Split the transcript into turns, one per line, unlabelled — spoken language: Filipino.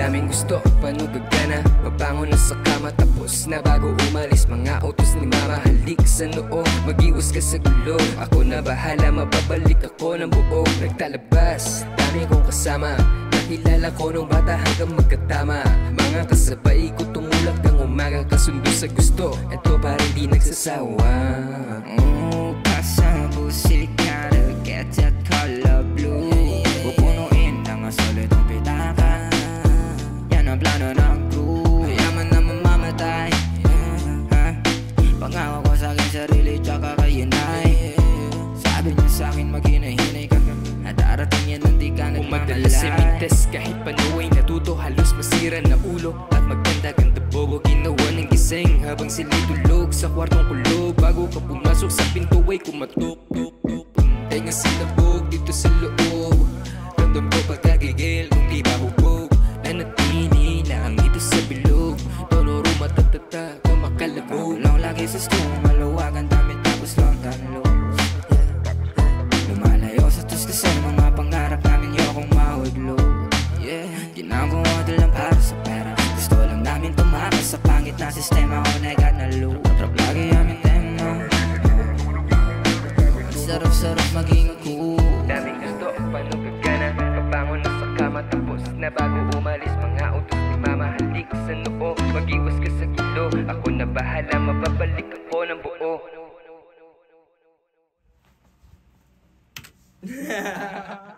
Daming gusto, paano gagana? Babangon na sa kama tapos na bago umalis. Mga utos ni mama, halik sa noo, mag-iwas ka sa gulo. Ako na bahala, mababalik ako ng buo. Nagtalabas, dami kong kasama, nakilala ko nung bata hanggang magkatama. Mga kasabay ko tumulak ng umaga, kasundo sa gusto, eto parang di nagsasawa.
Kasama silikada, get that color blue. Pupunuin ng solidong pitaka, yan ang plano ng crew. Yaman na mamamatay, pangako ko sa aking sarili tsaka kay inay. Sabi niya sa akin maghinay-hinay ka, at darating yan hindi ka nagmahalay.
Madalas imites kahit panuway natuto, halos masira na ulo at maganda-ganda bobo ginawa ng gising habang sila'y tulog sa kwartong kulog. Bago ka pumasok sa pinto ay kumatok. Tenga sa labog dito sa loob, ramdam ko pagkagigil kung di ba hubog. Nanatili lang ito sa bilog, tonoro matatata kumakalabog.
Lang lagi sa stool, maluwag ang damit tapos lang tanlog. Lumalayo sa tus kasi mga pangarap namin yokong mahudlog. Ginagawa din lang para sa pera, gusto lang namin tumakas sa pangit na sistema. Ako na ikat na loop, trap lagi aming tema. Sarap-sarap maging ako.
Daming gusto, paano gagana? Pabangon na sa kama tapos na bago umalis. Mga utos ni mama, halik sa noo, mag-iwas ka sa gulo. Ako na bahala, mababalik ako ng buo.